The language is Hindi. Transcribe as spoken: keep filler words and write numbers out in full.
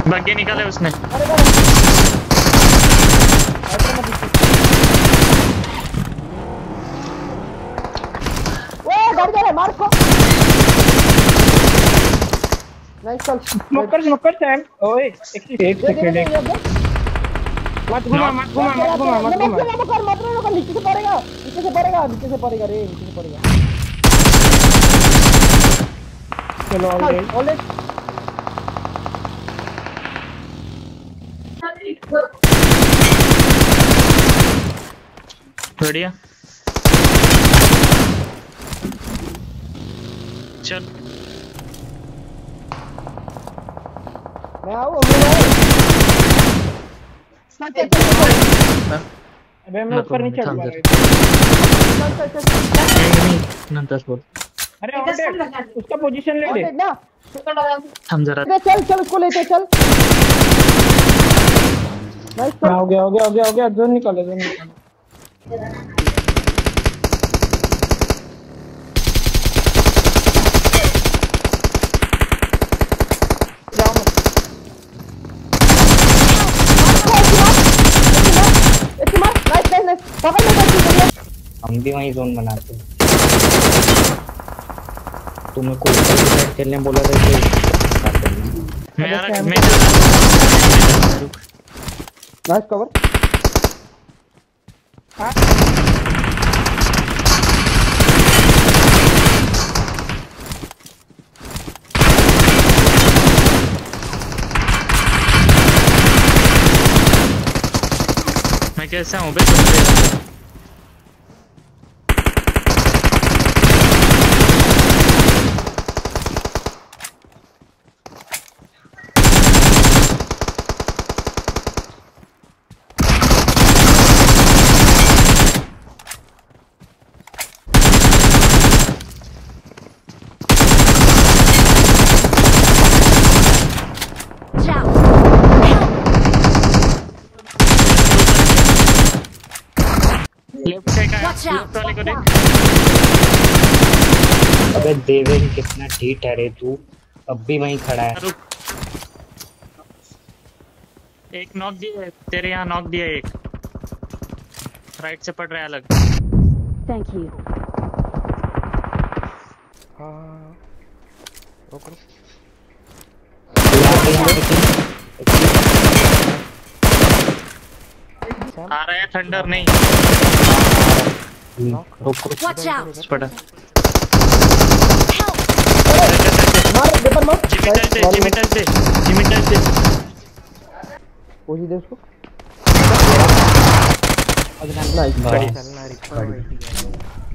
बग्गे निकाले उसने। अरे वो गाड़ी जा रहा है, मार को। नाइस चल। Smoker smoker Sam. ओए एक सेकंड मत घुमा मत घुमा मत घुमा मत घुमा मत कर मत कर नीचे से पड़ेगा नीचे से पड़ेगा नीचे से पड़ेगा रे नीचे से पड़ेगा। चलो ऑलरेडी ऑलरेडी बढ़िया चल मैं आऊं अबे मैं ऊपर नहीं चढ़ पा नहीं नंतर बोल। अरे ऑलरेडी उसका पोजीशन ले ले ना हम जरा चल चल उसको लेते चल। नाइस हो गया हो गया हो गया हो गया जोन निकालो जोन निकालो। हम भी वही जोन बनाते हैं। तुम्हें कोई साइड खेलने बोला था कि मैं आ रहा मैं नाइस कवर। हां मैं कैसा हूं बे तुम लेफ्ट साइड का लेफ्ट वाले को देख। अबे देवेन कितना ढीठ है रे तू, अब भी वहीं खड़ा है। एक नॉक दिया है तेरे यहाँ, नॉक दिया है एक राइट से पड़ रहा है अलग। Thank you. हां रोको आ रहा है थंडर नहीं रुक रुक वॉच आउट। पड़ा मार पेपर मार जिमिटल से जिमिटल से जिमिटल से पोजी दे उसको। नाइस नाइस चलना रिकॉर्ड